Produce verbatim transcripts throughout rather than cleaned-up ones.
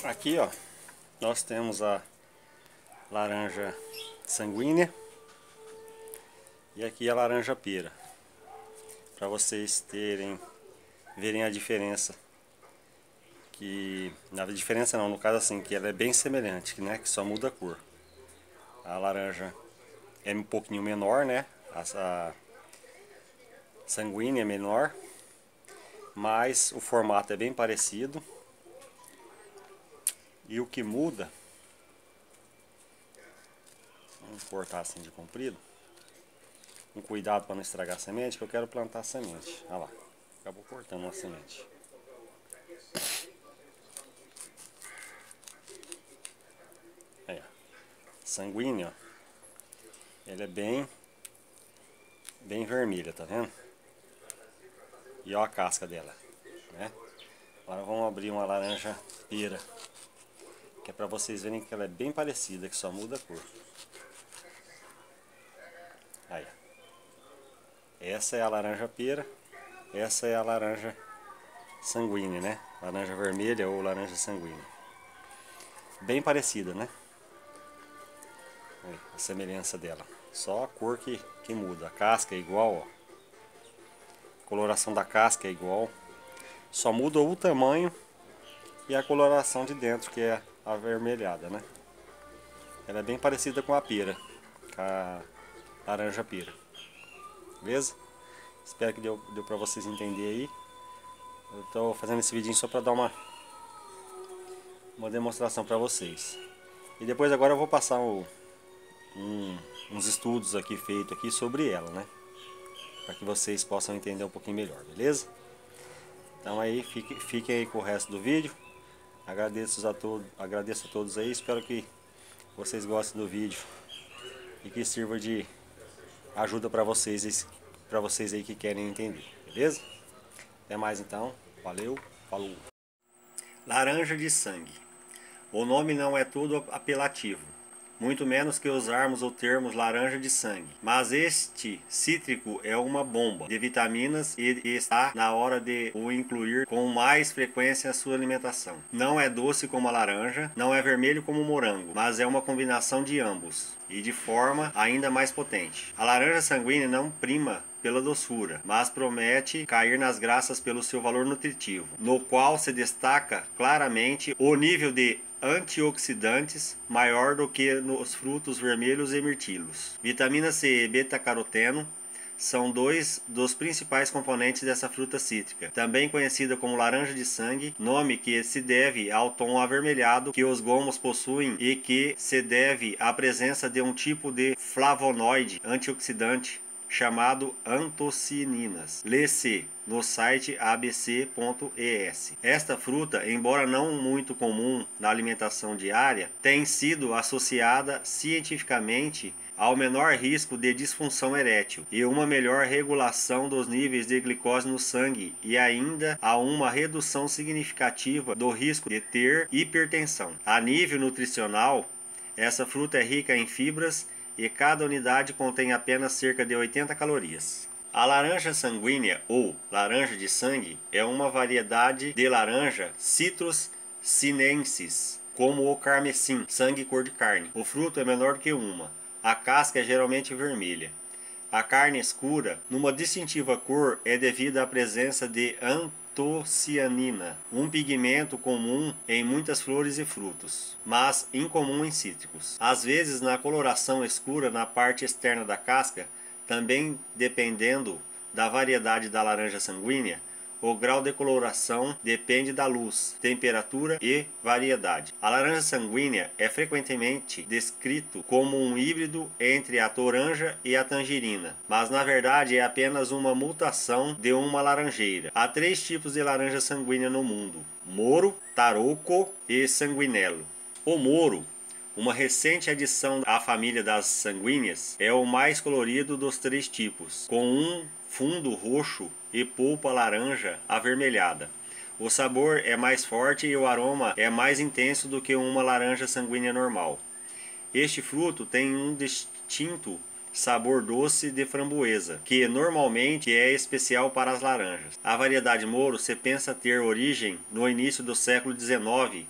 Aqui, ó, nós temos a laranja sanguínea e aqui a laranja pera, para vocês terem verem a diferença. Que na diferença não, no caso assim, que ela é bem semelhante, né, que só muda a cor. A laranja é um pouquinho menor, né? A sanguínea é menor, mas o formato é bem parecido. E o que muda, vamos cortar assim de comprido, com cuidado para não estragar a semente, que eu quero plantar a semente. Olha lá, acabou cortando uma semente. Aí, ó. Sanguínea, ó, ela é bem, bem vermelha, tá vendo? E ó a casca dela, né? Agora vamos abrir uma laranja pera, que é para vocês verem que ela é bem parecida, que só muda a cor. Aí, essa é a laranja pera, essa é a laranja sanguínea, né? Laranja vermelha ou laranja sanguínea. Bem parecida, né? Aí, a semelhança dela. Só a cor que, que muda. A casca é igual, ó. A coloração da casca é igual. Só muda o tamanho e a coloração de dentro, que é avermelhada, né? Ela é bem parecida com a pera, com a laranja pera. Beleza? Espero que deu, deu pra vocês entenderem aí. Eu tô fazendo esse vídeo só pra dar uma, uma demonstração pra vocês. E depois agora eu vou passar o, um, uns estudos aqui feitos aqui sobre ela, né? Para que vocês possam entender um pouquinho melhor, beleza? Então aí, fique, fiquem aí com o resto do vídeo. Agradeço a, todo, agradeço a todos aí, espero que vocês gostem do vídeo e que sirva de ajuda para vocês, para vocês aí que querem entender, beleza? Até mais então, valeu, falou! Laranja de sangue. O nome não é todo apelativo, muito menos que usarmos o termo laranja de sangue. Mas este cítrico é uma bomba de vitaminas e está na hora de o incluir com mais frequência na sua alimentação. Não é doce como a laranja, não é vermelho como o morango, mas é uma combinação de ambos e de forma ainda mais potente. A laranja sanguínea não prima pela doçura, mas promete cair nas graças pelo seu valor nutritivo, no qual se destaca claramente o nível de antioxidantes maior do que nos frutos vermelhos e mirtilos. Vitamina C e beta-caroteno são dois dos principais componentes dessa fruta cítrica, também conhecida como laranja de sangue, nome que se deve ao tom avermelhado que os gomos possuem e que se deve à presença de um tipo de flavonoide antioxidante chamado antocianinas. Lê-se no site a b c ponto e s. Esta fruta, embora não muito comum na alimentação diária, tem sido associada cientificamente ao menor risco de disfunção erétil e uma melhor regulação dos níveis de glicose no sangue e ainda a uma redução significativa do risco de ter hipertensão. A nível nutricional, essa fruta é rica em fibras e cada unidade contém apenas cerca de oitenta calorias. A laranja sanguínea ou laranja de sangue é uma variedade de laranja Citrus sinensis, como o carmesim, sangue cor de carne. O fruto é menor que uma. A casca é geralmente vermelha. A carne escura, numa distintiva cor, é devido à presença de antocianina, um pigmento comum em muitas flores e frutos, mas incomum em cítricos. Às vezes, na coloração escura na parte externa da casca, também dependendo da variedade da laranja sanguínea, o grau de coloração depende da luz, temperatura e variedade. A laranja sanguínea é frequentemente descrito como um híbrido entre a toranja e a tangerina, mas na verdade é apenas uma mutação de uma laranjeira. Há três tipos de laranja sanguínea no mundo: Moro, Tarocco e Sanguinello. O Moro, uma recente adição à família das sanguíneas, é o mais colorido dos três tipos, com um fundo roxo e polpa laranja avermelhada. O sabor é mais forte e o aroma é mais intenso do que uma laranja sanguínea normal. Este fruto tem um distinto sabor doce de framboesa, que normalmente é especial para as laranjas. A variedade Moro se pensa ter origem no início do século dezenove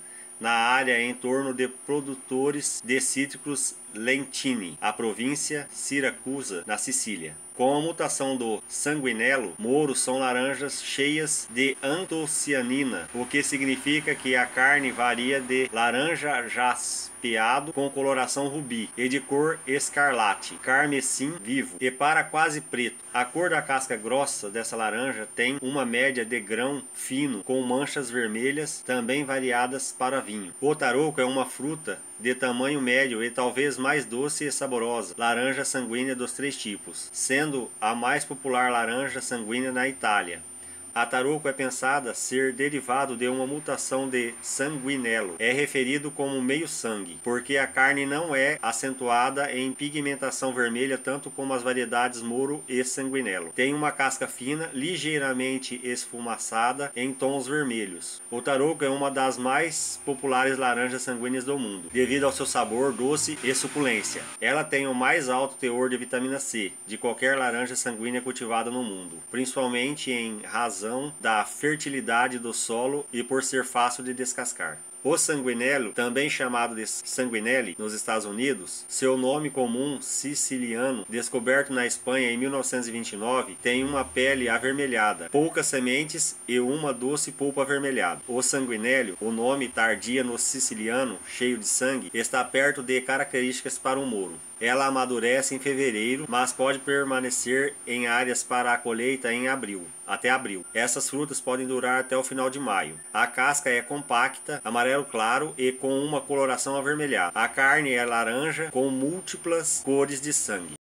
na área em torno de produtores de cítricos Lentini, a província Siracusa, na Sicília. Com a mutação do sanguinello, moros são laranjas cheias de antocianina, o que significa que a carne varia de laranja jaspeado com coloração rubi e de cor escarlate, carmesim vivo e para quase preto. A cor da casca grossa dessa laranja tem uma média de grão fino com manchas vermelhas, também variadas para vinho. O tarouco é uma fruta de tamanho médio e talvez mais doce e saborosa, laranja sanguínea dos três tipos, sendo a mais popular laranja sanguínea na Itália. A tarouco é pensada ser derivado de uma mutação de sanguinello. É referido como meio-sangue, porque a carne não é acentuada em pigmentação vermelha tanto como as variedades moro e sanguinello. Tem uma casca fina, ligeiramente esfumaçada em tons vermelhos. O tarouco é uma das mais populares laranjas sanguíneas do mundo, devido ao seu sabor doce e suculência. Ela tem o mais alto teor de vitamina C de qualquer laranja sanguínea cultivada no mundo, principalmente em razão da fertilidade do solo e por ser fácil de descascar. O sanguinello, também chamado de sanguinelli nos Estados Unidos, seu nome comum siciliano, descoberto na Espanha em mil novecentos e vinte e nove, tem uma pele avermelhada, poucas sementes e uma doce polpa avermelhada. O sanguinello, o nome tardia no siciliano, cheio de sangue, está perto de características para o moro. Ela amadurece em fevereiro, mas pode permanecer em áreas para a colheita em abril, até abril. Essas frutas podem durar até o final de maio. A casca é compacta, amarelo claro e com uma coloração avermelhada. A carne é laranja com múltiplas cores de sangue.